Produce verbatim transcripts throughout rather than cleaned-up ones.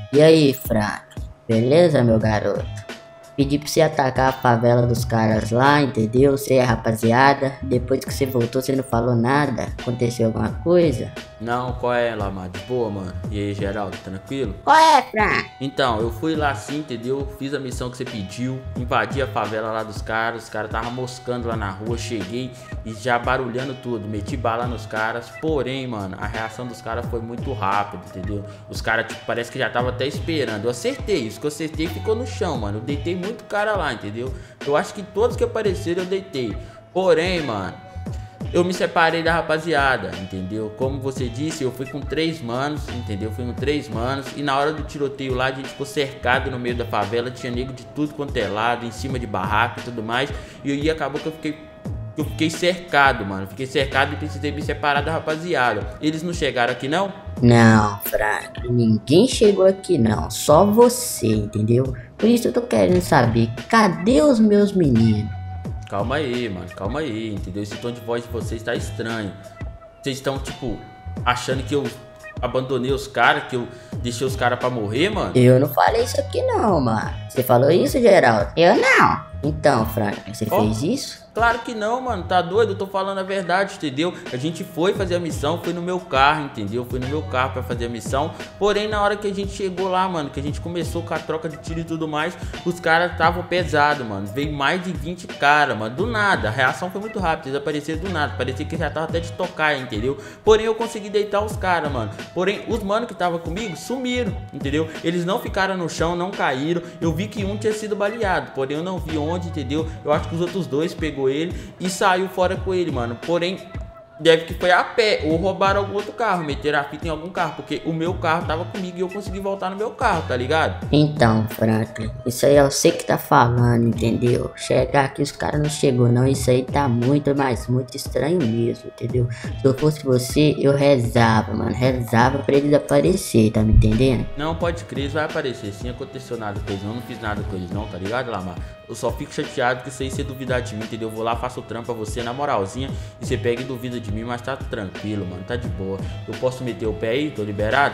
E aí, Frank? Beleza, meu garoto? Pedi pra você atacar a favela dos caras lá, entendeu? Você é rapaziada. Depois que você voltou, você não falou nada. Aconteceu alguma coisa? Não, qual é, Lamar? De boa, mano? E aí, Geraldo, tranquilo? Qual é, Frank? Então, eu fui lá sim, entendeu? Fiz a missão que você pediu, invadi a favela lá dos caras, os caras estavam moscando lá na rua, cheguei e já barulhando tudo, meti bala nos caras, porém, mano, a reação dos caras foi muito rápida, entendeu? Os caras, tipo, parece que já tava até esperando, eu acertei, isso que eu acertei ficou no chão, mano, eu deitei muito cara lá, entendeu? Eu acho que todos que apareceram eu deitei, porém, mano, eu me separei da rapaziada, entendeu? Como você disse, eu fui com três manos, entendeu? Fui com três manos e na hora do tiroteio lá a gente ficou cercado no meio da favela, tinha nego de tudo quanto é lado, em cima de barraco e tudo mais. E aí acabou que eu fiquei, eu fiquei cercado, mano. Fiquei cercado e precisei me separar da rapaziada. Eles não chegaram aqui não? Não, Frank, ninguém chegou aqui não, só você, entendeu? Por isso eu tô querendo saber, cadê os meus meninos? Calma aí, mano, calma aí, entendeu? Esse tom de voz de vocês tá estranho. Vocês estão, tipo, achando que eu abandonei os caras, que eu deixei os caras pra morrer, mano? Eu não falei isso aqui não, mano. Você falou isso, Geraldo? Eu não. Então, Frank, você Oh. fez isso? Claro que não, mano, tá doido? Eu tô falando a verdade, entendeu? A gente foi fazer a missão, foi no meu carro, entendeu? Foi no meu carro pra fazer a missão. Porém, na hora que a gente chegou lá, mano, que a gente começou com a troca de tiro e tudo mais, os caras estavam pesados, mano. Veio mais de vinte caras, mano, do nada. A reação foi muito rápida, eles apareceram do nada. Parecia que já tava até de tocar, entendeu? Porém, eu consegui deitar os caras, mano. Porém, os mano que tava comigo sumiram, entendeu? Eles não ficaram no chão, não caíram. Eu vi que um tinha sido baleado, porém eu não vi onde, entendeu? Eu acho que os outros dois pegou ele e saiu fora com ele, mano. Porém, deve que foi a pé ou roubaram algum outro carro, meteram a fita em algum carro, porque o meu carro tava comigo e eu consegui voltar no meu carro, tá ligado? Então, Franklin, isso aí é você que tá falando, entendeu? Chegar aqui os caras não chegou não, isso aí tá muito, mas muito estranho mesmo, entendeu? Se eu fosse você, eu rezava, mano, rezava pra eles aparecer, tá me entendendo? Não, pode crer, isso vai aparecer, sim, aconteceu nada com eles não, não fiz nada com eles não, tá ligado, Lamar? Eu só fico chateado que isso aí você duvidar de mim, entendeu? Eu vou lá, faço o trampo pra você na moralzinha e você pega e duvida de mim, mas tá tranquilo, mano, tá de boa. Eu posso meter o pé aí? Tô liberado?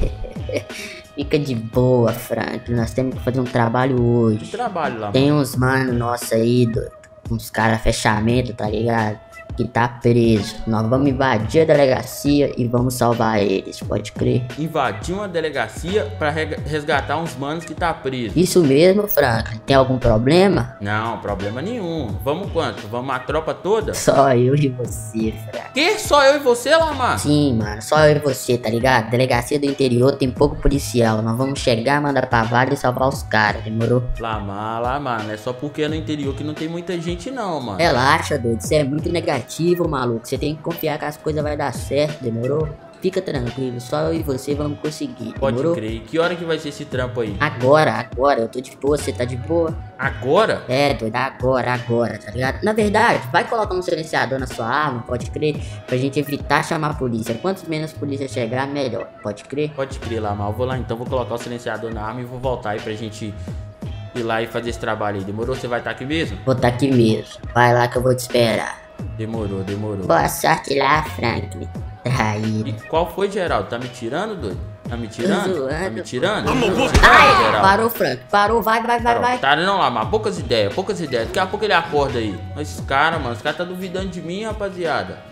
Fica de boa, Franklin, nós temos que fazer um trabalho Que hoje. trabalho, Lamar? Tem uns mano nossos aí, doido, uns caras fechamento, tá ligado? Que tá preso. Nós vamos invadir a delegacia e vamos salvar eles, pode crer? Invadir uma delegacia pra rega- resgatar uns manos que tá preso. Isso mesmo, Franklin. Tem algum problema? Não, problema nenhum. Vamos quanto? Vamos a tropa toda? Só eu e você, Franklin. Que? Só eu e você, Lamar? Sim, mano, só eu e você, tá ligado? Delegacia do interior tem pouco policial. Nós vamos chegar, mandar pra vale e salvar os caras, demorou? Lamar, Lamar, não é só porque é no interior que não tem muita gente não, mano. Relaxa, doido. Você é muito negativo, maluco. Você tem que confiar que as coisas vai dar certo, demorou? Fica tranquilo, só eu e você vamos conseguir, Pode demorou? crer. E que hora que vai ser esse trampo aí? Agora, agora, eu tô de boa, você tá de boa? Agora? É, doido, agora, agora, tá ligado? Na verdade, vai colocar um silenciador na sua arma, pode crer, pra gente evitar chamar a polícia. Quanto menos polícia chegar, melhor, pode crer? Pode crer, Lamar. Eu vou lá então, vou colocar o silenciador na arma e vou voltar aí pra gente ir lá e fazer esse trabalho aí. Demorou? Você vai estar aqui mesmo? Vou tá aqui mesmo, vai lá que eu vou te esperar. Demorou, demorou. Boa sorte lá, Franklin. E Traíra. qual foi, Geraldo? Tá me tirando, doido? Tá me tirando? Tô zoando, Tá me pô. tirando? Tá me Ai, tirando, Geraldo? parou, Frank, parou, vai, vai, vai, vai. Tá, não, Lamar, poucas ideias, poucas ideias. Daqui a pouco ele acorda aí. Esses caras, mano, os caras tá duvidando de mim, rapaziada.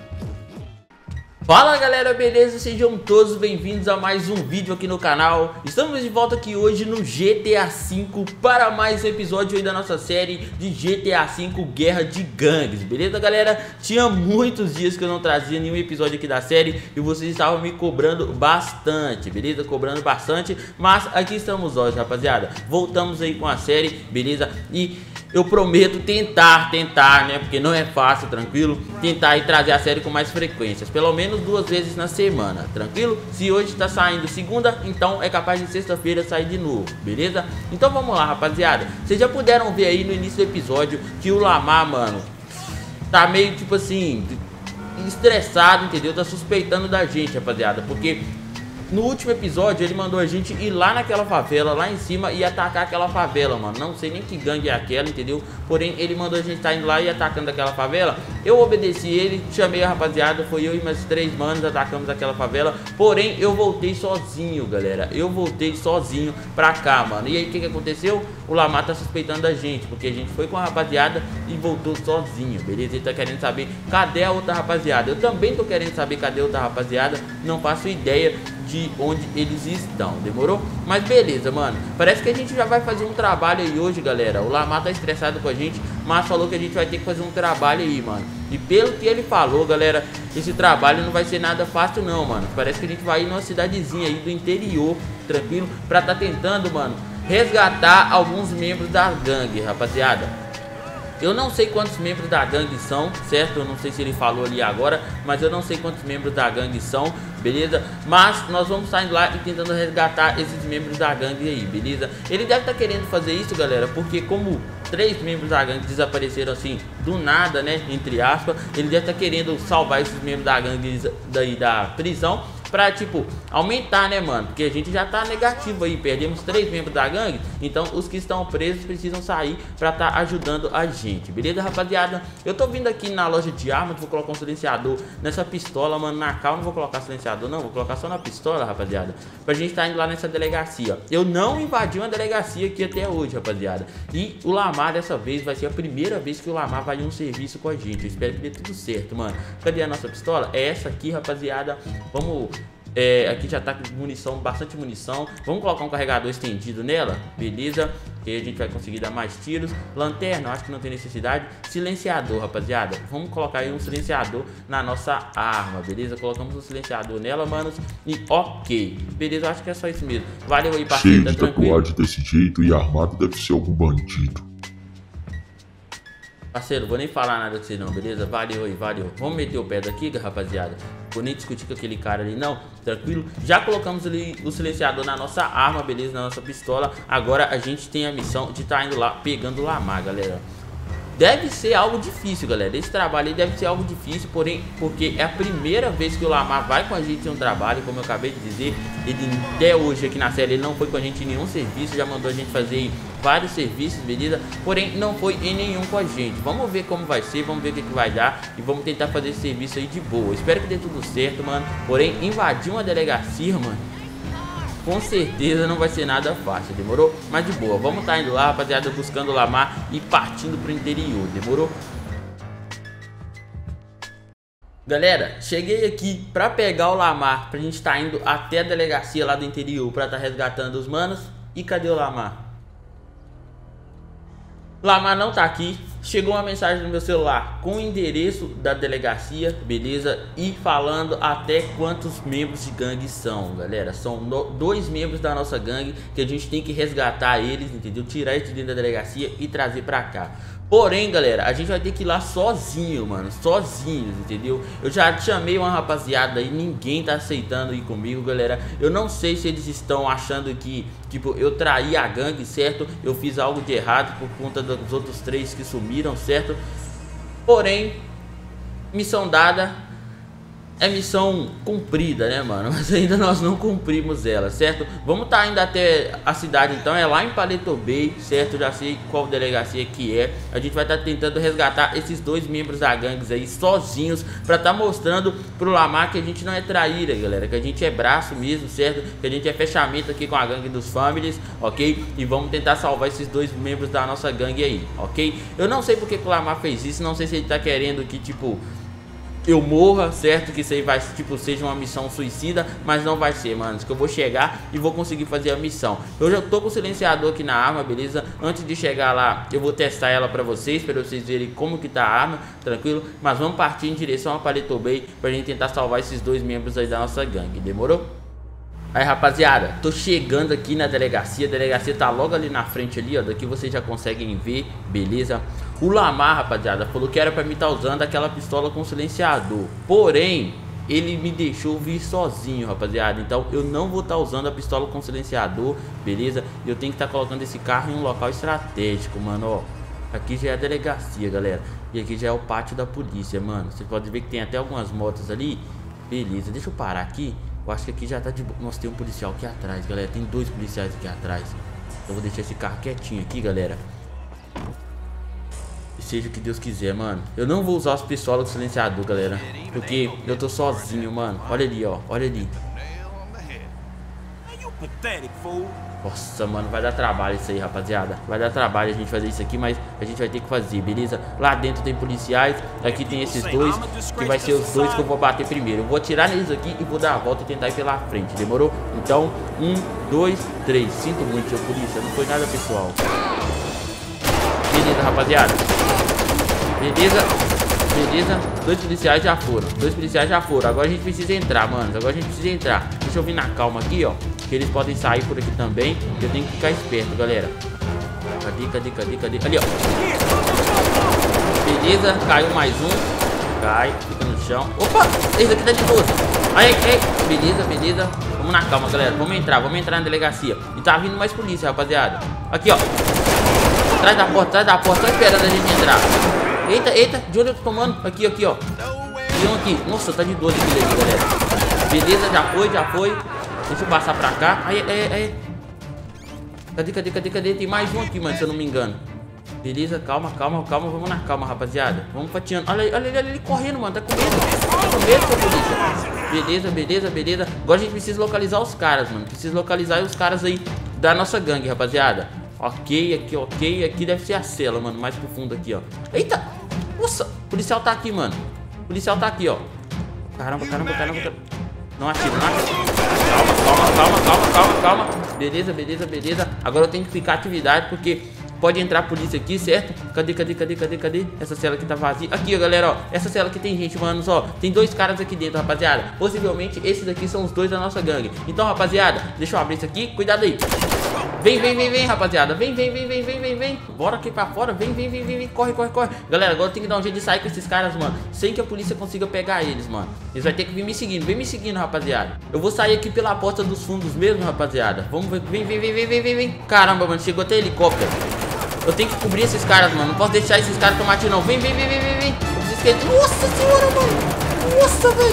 Fala galera, beleza? Sejam todos bem-vindos a mais um vídeo aqui no canal. Estamos de volta aqui hoje no G T A cinco para mais um episódio aí da nossa série de G T A cinco Guerra de Gangues, beleza galera? Tinha muitos dias que eu não trazia nenhum episódio aqui da série e vocês estavam me cobrando bastante, beleza? Cobrando bastante, mas aqui estamos hoje, rapaziada. Voltamos aí com a série, beleza? E eu prometo tentar, tentar, né? Porque não é fácil, tranquilo? Tentar aí trazer a série com mais frequências, pelo menos duas vezes na semana, tranquilo? Se hoje tá saindo segunda, então é capaz de sexta-feira sair de novo, beleza? Então vamos lá, rapaziada. Vocês já puderam ver aí no início do episódio que o Lamar, mano, tá meio tipo assim, estressado, entendeu? Tá suspeitando da gente, rapaziada, porque No último episódio ele mandou a gente ir lá naquela favela, lá em cima, e atacar aquela favela, mano. Não sei nem que gangue é aquela, entendeu? Porém, ele mandou a gente estar indo lá e atacando aquela favela. Eu obedeci ele, chamei a rapaziada, foi eu e mais três manos, atacamos aquela favela. Porém, eu voltei sozinho, galera. Eu voltei sozinho pra cá, mano. E aí, o que que aconteceu? O Lamar tá suspeitando da gente, porque a gente foi com a rapaziada e voltou sozinho, beleza? Ele tá querendo saber cadê a outra rapaziada. Eu também tô querendo saber cadê a outra rapaziada. Não faço ideia de onde eles estão, demorou? Mas beleza, mano, parece que a gente já vai fazer um trabalho aí hoje, galera. O Lamar tá estressado com a gente, mas falou que a gente vai ter que fazer um trabalho aí, mano. E pelo que ele falou, galera, esse trabalho não vai ser nada fácil não, mano. Parece que a gente vai ir numa cidadezinha aí do interior, tranquilo, pra tá tentando, mano, resgatar alguns membros da gangue, rapaziada. Eu não sei quantos membros da gangue são, certo? Eu não sei se ele falou ali agora, mas eu não sei quantos membros da gangue são, beleza? Mas nós vamos sair lá e tentando resgatar esses membros da gangue aí, beleza? Ele deve estar querendo fazer isso, galera, porque como três membros da gangue desapareceram assim, do nada, né? Entre aspas, ele deve estar querendo salvar esses membros da gangue daí da prisão, pra, tipo, aumentar, né, mano? Porque a gente já tá negativo aí, perdemos três membros da gangue. Então os que estão presos precisam sair pra tá ajudando a gente, beleza, rapaziada? Eu tô vindo aqui na loja de armas, vou colocar um silenciador nessa pistola, mano. Na cal não vou colocar silenciador não, vou colocar só na pistola, rapaziada, pra gente tá indo lá nessa delegacia. Eu não invadi uma delegacia aqui até hoje, rapaziada. E o Lamar dessa vez vai ser a primeira vez que o Lamar vai em um serviço com a gente. Eu espero que dê tudo certo, mano. Cadê a nossa pistola? É essa aqui, rapaziada. Vamos... É, aqui já tá com munição, bastante munição. Vamos colocar um carregador estendido nela, beleza? Que aí a gente vai conseguir dar mais tiros. Lanterna, acho que não tem necessidade. Silenciador, rapaziada, vamos colocar aí um silenciador na nossa arma, beleza? Colocamos um silenciador nela, manos. E ok, beleza, acho que é só isso mesmo. Valeu aí, parceiro, tá tranquilo? Cheio de tatuagem desse jeito e armado deve ser algum bandido. Parceiro, vou nem falar nada com você não, beleza? Valeu aí, valeu. Vamos meter o pé daqui, rapaziada. Vou nem discutir com aquele cara ali, não. Tranquilo? Já colocamos ali o silenciador na nossa arma, beleza? Na nossa pistola. Agora a gente tem a missão de estar indo lá pegando o Lamar, galera. Deve ser algo difícil, galera. Esse trabalho aí deve ser algo difícil, porém, porque é a primeira vez que o Lamar vai com a gente em um trabalho, como eu acabei de dizer. Ele até hoje aqui na série ele não foi com a gente em nenhum serviço, já mandou a gente fazer vários serviços, beleza? Porém, não foi em nenhum com a gente. Vamos ver como vai ser, vamos ver o que, que vai dar e vamos tentar fazer esse serviço aí de boa. Espero que dê tudo certo, mano. Porém, invadir uma delegacia, mano, com certeza não vai ser nada fácil, demorou? Mas de boa, vamos estar indo lá, rapaziada, buscando o Lamar e partindo pro interior, demorou? Galera, cheguei aqui pra pegar o Lamar, pra gente estar indo até a delegacia lá do interior pra estar resgatando os manos. E cadê o Lamar? Lamar não tá aqui. Chegou uma mensagem no meu celular com o endereço da delegacia, beleza? E falando até quantos membros de gangue são, galera. São no, dois membros da nossa gangue que a gente tem que resgatar eles, entendeu? Tirar eles de dentro da delegacia e trazer pra cá. Porém, galera, a gente vai ter que ir lá sozinho, mano, sozinhos, entendeu? Eu já chamei uma rapaziada aí, ninguém tá aceitando ir comigo, galera. Eu não sei se eles estão achando que, tipo, eu traí a gangue, certo? Eu fiz algo de errado por conta dos outros três que sumiram, certo? Porém, missão dada é missão cumprida, né, mano? Mas ainda nós não cumprimos ela, certo? Vamos estar tá indo até a cidade, então. É lá em Paleto Bay, certo? Já sei qual delegacia que é. A gente vai estar tá tentando resgatar esses dois membros da gangue aí sozinhos, pra estar tá mostrando pro Lamar que a gente não é traíra, galera. Que a gente é braço mesmo, certo? Que a gente é fechamento aqui com a gangue dos Families, ok? E vamos tentar salvar esses dois membros da nossa gangue aí, ok? Eu não sei porque que o Lamar fez isso. Não sei se ele tá querendo que, tipo, eu morra, certo? Que isso aí vai, tipo, seja uma missão suicida, mas não vai ser, mano. Que eu vou chegar e vou conseguir fazer a missão. Eu já tô com o silenciador aqui na arma, beleza? Antes de chegar lá, eu vou testar ela pra vocês, pra vocês verem como que tá a arma, tranquilo? Mas vamos partir em direção a Paleto Bay pra gente tentar salvar esses dois membros aí da nossa gangue, demorou? Aí, rapaziada, tô chegando aqui na delegacia. A delegacia tá logo ali na frente ali, ó. Daqui vocês já conseguem ver, beleza? O Lamar, rapaziada, falou que era pra mim estar usando aquela pistola com silenciador. Porém, ele me deixou vir sozinho, rapaziada. Então eu não vou estar usando a pistola com silenciador, beleza? E eu tenho que estar colocando esse carro em um local estratégico, mano, ó. Aqui já é a delegacia, galera. E aqui já é o pátio da polícia, mano. Você pode ver que tem até algumas motos ali. Beleza, deixa eu parar aqui. Eu acho que aqui já tá de... Nossa, tem um policial aqui atrás, galera. Tem dois policiais aqui atrás. Eu vou deixar esse carro quietinho aqui, galera. E seja o que Deus quiser, mano. Eu não vou usar os pistolas com silenciador, galera. Porque eu tô sozinho, mano. Olha ali, ó. Olha ali. Nossa, mano, vai dar trabalho isso aí, rapaziada. Vai dar trabalho a gente fazer isso aqui, mas a gente vai ter que fazer, beleza? Lá dentro tem policiais, aqui tem esses dois, que vai ser os dois que eu vou bater primeiro. Eu vou atirar neles aqui e vou dar a volta e tentar ir pela frente, demorou? Então, um, dois, três. Sinto muito, seu polícia, não foi nada pessoal. Beleza, rapaziada. Beleza, beleza. Dois policiais já foram, dois policiais já foram. Agora a gente precisa entrar, mano, agora a gente precisa entrar. Deixa eu vir na calma aqui, ó. Que eles podem sair por aqui também. Eu tenho que ficar esperto, galera. Cadê, cadê, cadê, cadê? Ali, ó. Beleza, caiu mais um. Cai, fica no chão. Opa, esse aqui tá de boa. Aí, aí, beleza, beleza. Vamos na calma, galera. Vamos entrar, vamos entrar na delegacia. E tá vindo mais polícia, rapaziada. Aqui, ó. Atrás da porta, atrás da porta. Só esperando a gente entrar. Eita, eita, de onde eu tô tomando? Aqui, aqui, ó. Tem um aqui. Nossa, tá de doze aqui, galera. Beleza, já foi, já foi. Deixa eu passar pra cá. Aí, aí, aí. Cadê, cadê, cadê, cadê? Tem mais um aqui, mano, se eu não me engano. Beleza, calma, calma, calma. Vamos na calma, rapaziada. Vamos fatiando. Olha ele, olha ele, olha ele correndo, mano. Tá com medo. Tá com medo, seu polícia. Beleza, beleza, beleza. Agora a gente precisa localizar os caras, mano. Precisa localizar os caras aí da nossa gangue, rapaziada. Ok, aqui, ok. Aqui deve ser a cela, mano. Mais pro fundo aqui, ó. Eita! Nossa, o policial tá aqui, mano. O policial tá aqui, ó. Caramba, caramba, caramba, caramba. Não atira, não atira. Calma, calma, calma, calma, calma, calma. Beleza, beleza, beleza. Agora eu tenho que ficar atividade porque pode entrar a polícia aqui, certo? Cadê, cadê, cadê, cadê, cadê? Essa cela aqui tá vazia. Aqui, ó, galera, ó. Essa cela aqui tem gente, mano, só. Tem dois caras aqui dentro, rapaziada. Possivelmente esses aqui são os dois da nossa gangue. Então, rapaziada, deixa eu abrir isso aqui. Cuidado aí. Vem, vem, vem, vem, rapaziada. Vem, vem, vem, vem, vem, vem, vem. Bora aqui pra fora. Vem, vem, vem, vem, vem. Corre, corre, corre. Galera, agora tem que dar um jeito de sair com esses caras, mano. Sem que a polícia consiga pegar eles, mano. Eles vão ter que vir me seguindo. Vem me seguindo, rapaziada. Eu vou sair aqui pela porta dos fundos mesmo, rapaziada. Vamos ver. Vem, vem, vem, vem, vem, vem, vem. Caramba, mano. Chegou até helicóptero. Eu tenho que cobrir esses caras, mano. Não posso deixar esses caras tomar tiro, não. Vem, vem, vem, vem, vem, vem. Nossa senhora, mano. Nossa, velho.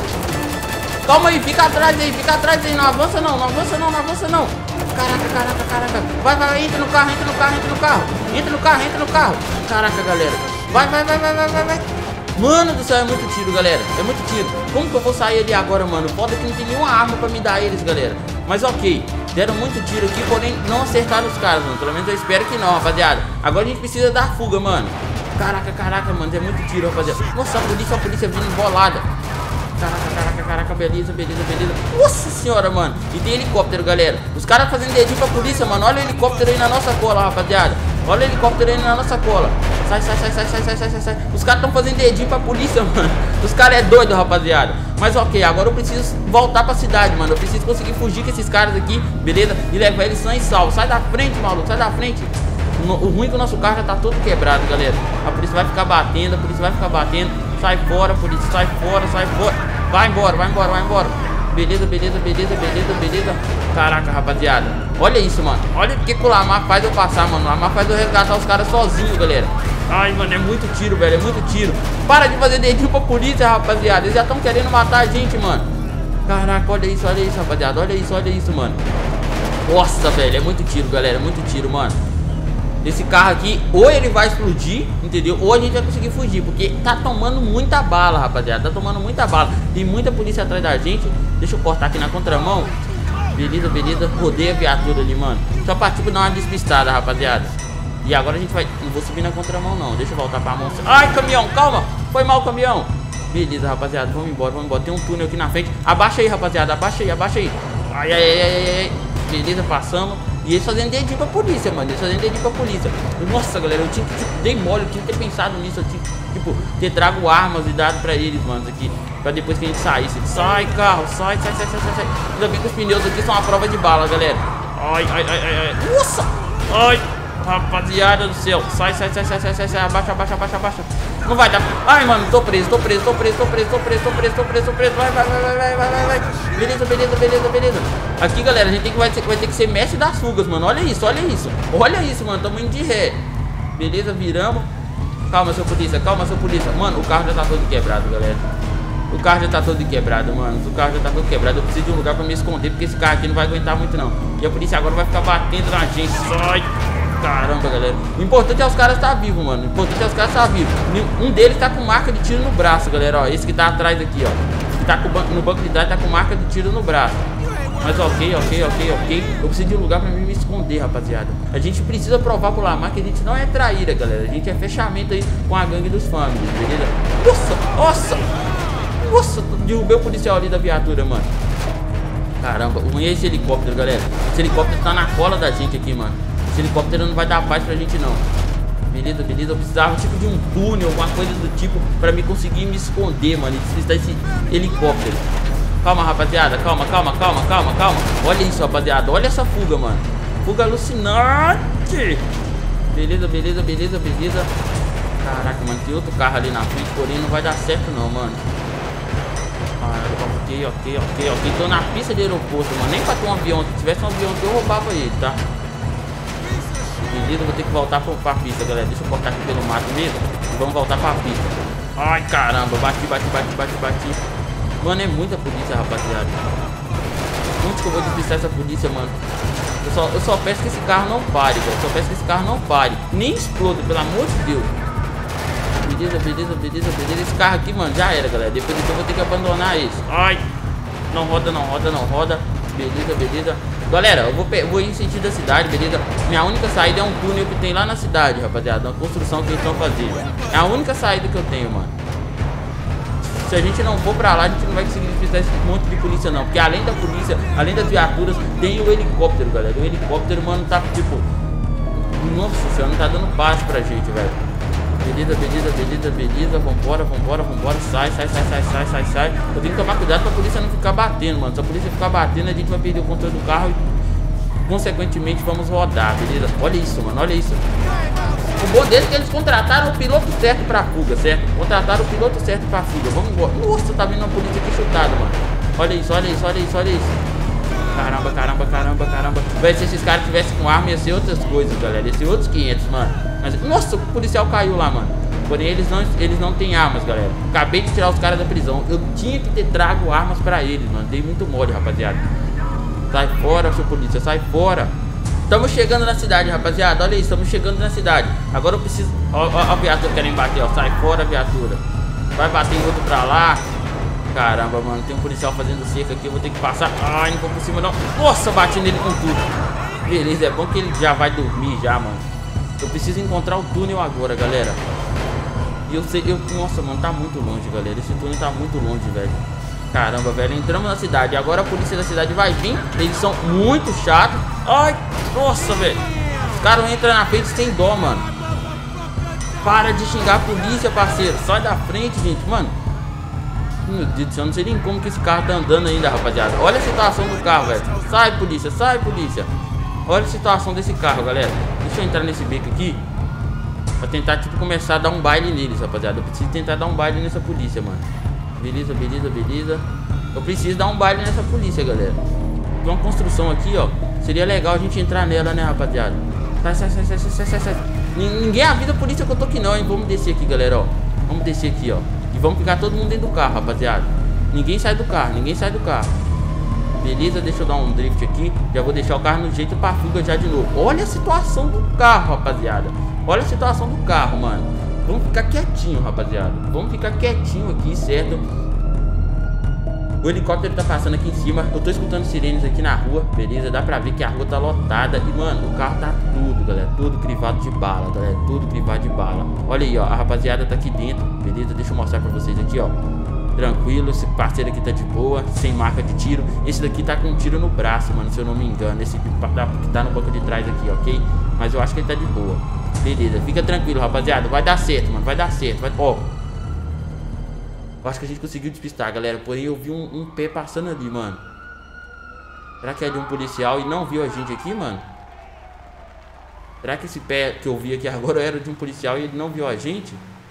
Calma aí. Fica atrás aí. Fica atrás aí. Não avança, não. Não avança, não. Não avança, não. Caraca, caraca, caraca. Vai, vai, entra no carro, entra no carro, entra no carro. Entra no carro, entra no carro. Caraca, galera. Vai, vai, vai, vai, vai, vai, vai. Mano do céu, é muito tiro, galera. É muito tiro. Como que eu vou sair ali agora, mano? Foda que não tem nenhuma arma pra me dar a eles, galera. Mas ok. Deram muito tiro aqui, porém não acertaram os caras, mano. Pelo menos eu espero que não, rapaziada. Agora a gente precisa dar fuga, mano. Caraca, caraca, mano. É muito tiro, rapaziada. Nossa, a polícia, a polícia vindo embolada. Caraca, caraca, caraca, beleza, beleza, beleza. Nossa senhora, mano. E tem helicóptero, galera. Os caras fazendo dedinho pra polícia, mano. Olha o helicóptero aí na nossa cola, rapaziada. Olha o helicóptero aí na nossa cola. Sai, sai, sai, sai, sai, sai, sai, sai, sai. Os caras tão fazendo dedinho pra polícia, mano. Os caras é doido, rapaziada. Mas ok, agora eu preciso voltar pra cidade, mano. Eu preciso conseguir fugir com esses caras aqui, beleza? E levar eles sã e salvo. Sai da frente, maluco, sai da frente. O, o ruim é que o nosso carro já tá todo quebrado, galera. A polícia vai ficar batendo, a polícia vai ficar batendo. Sai fora, polícia, sai fora, sai fora. Vai embora, vai embora, vai embora. Beleza, beleza, beleza, beleza, beleza. Caraca, rapaziada. Olha isso, mano. Olha o que o Lamar faz eu passar, mano. O Lamar faz eu resgatar os caras sozinho, galera. Ai, mano, é muito tiro, velho. É muito tiro. Para de fazer dedinho pra polícia, rapaziada. Eles já estão querendo matar a gente, mano. Caraca, olha isso, olha isso, rapaziada. Olha isso, olha isso, mano. Nossa, velho. É muito tiro, galera. É muito tiro, mano. Esse carro aqui, ou ele vai explodir, entendeu? Ou a gente vai conseguir fugir, porque tá tomando muita bala, rapaziada. Tá tomando muita bala. Tem muita polícia atrás da gente. Deixa eu cortar aqui na contramão. Beleza, beleza. Rodei a viatura ali, mano. Só pra tipo dar uma despistada, rapaziada. E agora a gente vai... Não vou subir na contramão, não. Deixa eu voltar pra mão. Ai, caminhão, calma. Foi mal, caminhão. Beleza, rapaziada. Vamos embora, vamos embora. Tem um túnel aqui na frente. Abaixa aí, rapaziada. Abaixa aí, abaixa aí. Ai, ai, ai, ai, ai. Beleza, passamos. E eles fazendo dedinho pra polícia, mano. Eles fazendo dedinho pra polícia. Nossa, galera, eu tinha que, tipo, dei mole, eu tinha que ter pensado nisso. Eu tinha que, tipo, ter trago armas e dado pra eles, mano, aqui. Pra depois que a gente saísse. Sai, carro, sai, sai, sai, sai, sai, sai. Ainda bem que os pneus aqui são uma prova de bala, galera. Ai, ai, ai, ai, ai. Nossa! Ai, rapaziada do céu. Sai, sai, sai, sai, sai, sai, sai. Abaixa, abaixa, abaixa, abaixa. Não vai dar. Ai, mano, tô preso, tô preso, tô preso, tô preso, tô preso, tô preso, tô preso, tô preso. Vai, vai, vai, vai, vai, vai, vai. Beleza, beleza, beleza, beleza. Aqui, galera, a gente tem que, vai, ter, vai ter que ser mestre das fugas, mano. Olha isso, olha isso. Olha isso, mano. Tamo indo de ré. Beleza, viramos. Calma, seu polícia, calma, seu polícia. Mano, o carro já tá todo quebrado, galera. O carro já tá todo quebrado, mano. O carro já tá todo quebrado. Eu preciso de um lugar pra me esconder, porque esse carro aqui não vai aguentar muito, não. E a polícia agora vai ficar batendo na gente. Sai! Caramba, galera. O importante é os caras estar vivos, mano. O importante é os caras estar vivos. Um deles tá com marca de tiro no braço, galera. Ó, esse que tá atrás aqui, ó. Que tá com, no banco de trás tá com marca de tiro no braço. Mas ok, ok, ok, ok. Eu preciso de um lugar pra mim me esconder, rapaziada. A gente precisa provar pro Lamar que a gente não é traíra, galera. A gente é fechamento aí com a gangue dos famílias, beleza? Nossa, nossa. Nossa, derrubei o policial ali da viatura, mano. Caramba, ruim é esse helicóptero, galera. Esse helicóptero tá na cola da gente aqui, mano. Esse helicóptero não vai dar paz pra gente, não. Beleza, beleza. Eu precisava tipo de um túnel, alguma coisa do tipo, pra me conseguir me esconder, mano. E despistar esse helicóptero. Calma, rapaziada. Calma, calma, calma, calma, calma. Olha isso, rapaziada. Olha essa fuga, mano. Fuga alucinante. Beleza, beleza, beleza, beleza. Caraca, mano. Tem outro carro ali na frente, porém não vai dar certo, não, mano. Ah, ok, ok, ok, ok. Tô na pista de aeroporto, mano. Nem pra ter um avião. Se tivesse um avião eu roubava ele, tá? Beleza, vou ter que voltar pra, pra pista, galera. Deixa eu cortar aqui pelo mato mesmo. E vamos voltar pra pista. Ai, caramba. Bati, bati, bati, bati, bati. Mano, é muita polícia, rapaziada. Onde que eu vou despistar essa polícia, mano? Eu só, eu só peço que esse carro não pare, velho. Só peço que esse carro não pare. Nem exploda, pelo amor de Deus. Beleza, beleza, beleza, beleza. Esse carro aqui, mano, já era, galera. Depois então eu vou ter que abandonar esse. Ai. Não roda, não roda, não roda. Beleza, beleza. Galera, eu vou, vou ir em sentido da cidade, beleza? Minha única saída é um túnel que tem lá na cidade, rapaziada. Uma construção que eles estão fazendo. É a única saída que eu tenho, mano. Se a gente não for pra lá, a gente não vai conseguir despistar esse monte de polícia, não. Porque além da polícia, além das viaturas, tem o helicóptero, galera. O helicóptero, mano, tá tipo... Nossa senhora, não tá dando baixo pra gente, velho. Beleza, beleza, beleza, beleza. Vambora, vambora, vambora. Sai, sai, sai, sai, sai, sai, sai. Eu tenho que tomar cuidado pra polícia não ficar batendo, mano. Se a polícia ficar batendo, a gente vai perder o controle do carro e, consequentemente, vamos rodar, beleza? Olha isso, mano, olha isso. O bom deles é que eles contrataram o piloto certo pra fuga, certo? Contrataram o piloto certo pra fuga. Vamos embora. Nossa, tá vindo uma polícia aqui chutada, mano. Olha isso, olha isso, olha isso, olha isso. Caramba, caramba, caramba, caramba. Véi, se esses caras tivessem com arma, ia ser outras coisas, galera. Ia ser outros quinhentos, mano. Mas, nossa, o policial caiu lá, mano. Porém, eles não, eles não têm armas, galera. Acabei de tirar os caras da prisão. Eu tinha que ter trago armas pra eles, mano. Dei muito mole, rapaziada. Sai fora, seu polícia, sai fora. Estamos chegando na cidade, rapaziada. Olha isso, estamos chegando na cidade. Agora eu preciso... Ó, ó, ó a viatura querem bater, ó. Sai fora, viatura. Vai bater em outro pra lá. Caramba, mano. Tem um policial fazendo cerca aqui. Eu vou ter que passar. Ai, não vou por cima, não. Nossa, bati nele com tudo. Beleza, é bom que ele já vai dormir já, mano. Eu preciso encontrar o túnel agora, galera. E eu sei... Eu, nossa, mano, tá muito longe, galera. Esse túnel tá muito longe, velho. Caramba, velho, entramos na cidade. Agora a polícia da cidade vai vir. Eles são muito chatos. Ai, nossa, velho. Os caras entram na frente sem dó, mano. Para de xingar a polícia, parceiro. Sai da frente, gente, mano. Meu Deus do céu, não sei nem como que esse carro tá andando ainda, rapaziada. Olha a situação do carro, velho. Sai, polícia, sai, polícia. Olha a situação desse carro, galera. Deixa eu entrar nesse beco aqui pra tentar, tipo, começar a dar um baile neles, rapaziada. Eu preciso tentar dar um baile nessa polícia, mano. Beleza, beleza, beleza. Eu preciso dar um baile nessa polícia, galera. Tem uma construção aqui, ó. Seria legal a gente entrar nela, né, rapaziada? Sai, sai, sai, sai, sai, sai, sai. Ninguém avisa a polícia que eu tô aqui não, hein. Vamos descer aqui, galera, ó. Vamos descer aqui, ó. E vamos ficar todo mundo dentro do carro, rapaziada. Ninguém sai do carro, ninguém sai do carro. Beleza, deixa eu dar um drift aqui. Já vou deixar o carro no jeito pra fuga já de novo. Olha a situação do carro, rapaziada. Olha a situação do carro, mano. Vamos ficar quietinho, rapaziada. Vamos ficar quietinho aqui, certo? O helicóptero tá passando aqui em cima. Eu tô escutando sirenes aqui na rua, beleza? Dá pra ver que a rua tá lotada. E, mano, o carro tá tudo, galera. Tudo crivado de bala, galera. Tudo crivado de bala. Olha aí, ó. A rapaziada tá aqui dentro, beleza? Deixa eu mostrar pra vocês aqui, ó. Tranquilo, esse parceiro aqui tá de boa, sem marca de tiro. Esse daqui tá com um tiro no braço, mano, se eu não me engano. Esse que tá no banco de trás aqui, ok? Mas eu acho que ele tá de boa. Beleza, fica tranquilo, rapaziada. Vai dar certo, mano, vai dar certo. Vai... Ó, eu acho que a gente conseguiu despistar, galera. Porém eu vi um, um pé passando ali, mano. Será que é de um policial e não viu a gente aqui, mano? Será que esse pé que eu vi aqui agora era de um policial e ele não viu a gente?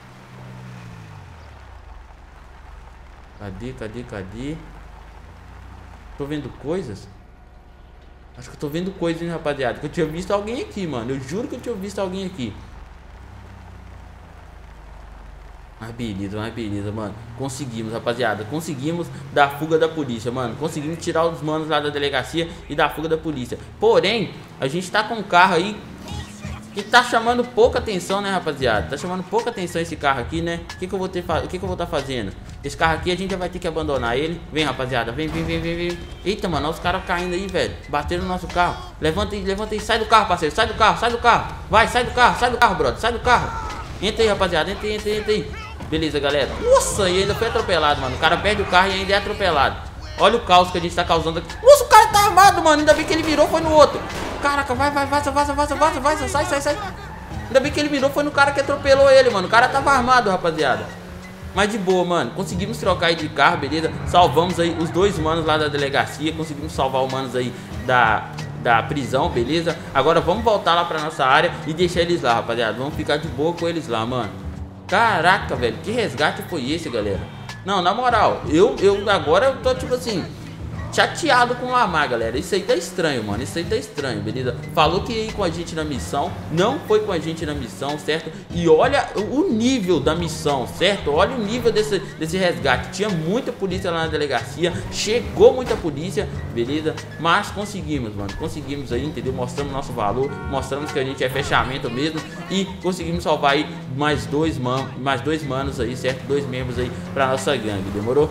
Cadê, cadê, cadê? Tô vendo coisas? Acho que eu tô vendo coisas, hein, rapaziada. Que eu tinha visto alguém aqui, mano. Eu juro que eu tinha visto alguém aqui. Mas beleza, mas beleza, mano. Conseguimos, rapaziada. Conseguimos dar fuga da polícia, mano. Conseguimos tirar os manos lá da delegacia e dar fuga da polícia. Porém, a gente tá com um carro aí que tá chamando pouca atenção, né, rapaziada? Tá chamando pouca atenção esse carro aqui, né? O que que eu vou ter, o que que eu vou tá fazendo? Esse carro aqui a gente já vai ter que abandonar ele. Vem, rapaziada, vem, vem, vem, vem, vem. Eita, mano, olha os caras caindo aí, velho. Bateram no nosso carro. Levanta aí, levanta aí, sai do carro, parceiro. Sai do carro, sai do carro. Vai, sai do carro, sai do carro, brother. Sai do carro. Entra aí, rapaziada, entra aí, entra aí, entra aí. Beleza, galera. Nossa, e ainda foi atropelado, mano. O cara perde o carro e ainda é atropelado. Olha o caos que a gente tá causando aqui. Nossa, o cara tá armado, mano. Ainda bem que ele virou, foi no outro. Caraca, vai, vai, vaza, vaza, vaza, vaza, vaza. Sai, sai, sai. Ainda bem que ele virou, foi no cara que atropelou ele, mano. O cara tava armado, rapaziada. Mas de boa, mano. Conseguimos trocar aí de carro, beleza? Salvamos aí os dois manos lá da delegacia. Conseguimos salvar os manos aí da, da prisão, beleza? Agora vamos voltar lá pra nossa área e deixar eles lá, rapaziada. Vamos ficar de boa com eles lá, mano. Caraca, velho. Que resgate foi esse, galera? Não, na moral, eu, eu agora eu tô tipo assim... chateado com o Lamar, galera. Isso aí tá estranho, mano. Isso aí tá estranho, beleza? Falou que ia ir com a gente na missão. Não foi com a gente na missão, certo? E olha o nível da missão, certo? Olha o nível desse, desse resgate. Tinha muita polícia lá na delegacia. Chegou muita polícia, beleza? Mas conseguimos, mano. Conseguimos aí, entendeu? Mostramos nosso valor. Mostramos que a gente é fechamento mesmo. E conseguimos salvar aí mais dois, man mais dois manos aí, certo? Dois membros aí pra nossa gangue, demorou?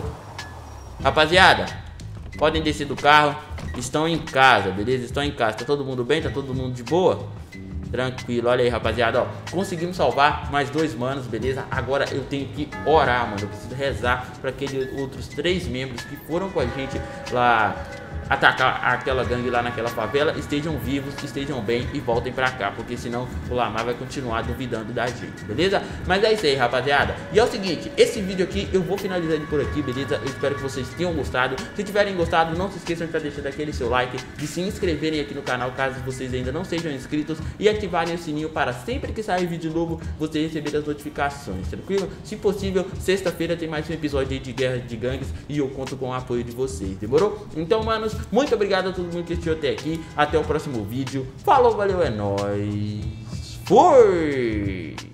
Rapaziada, podem descer do carro, estão em casa, beleza? Estão em casa, tá todo mundo bem? Tá todo mundo de boa? Tranquilo, olha aí, rapaziada, ó. Conseguimos salvar mais dois manos, beleza? Agora eu tenho que orar, mano. Eu preciso rezar para aqueles outros três membros que foram com a gente lá atacar aquela gangue lá naquela favela estejam vivos, estejam bem e voltem pra cá, porque senão o Lamar vai continuar duvidando da gente, beleza? Mas é isso aí, rapaziada. E é o seguinte, esse vídeo aqui eu vou finalizar ele por aqui, beleza? Eu espero que vocês tenham gostado. Se tiverem gostado, não se esqueçam de estar deixando aquele seu like, de se inscreverem aqui no canal caso vocês ainda não sejam inscritos e ativarem o sininho para sempre que sair vídeo novo você receber as notificações, tranquilo? Se possível, sexta-feira tem mais um episódio aí de Guerra de Gangues e eu conto com o apoio de vocês, demorou? Então, manos, muito obrigado a todo mundo que assistiu até aqui. Até o próximo vídeo. Falou, valeu, é nóis. Fui!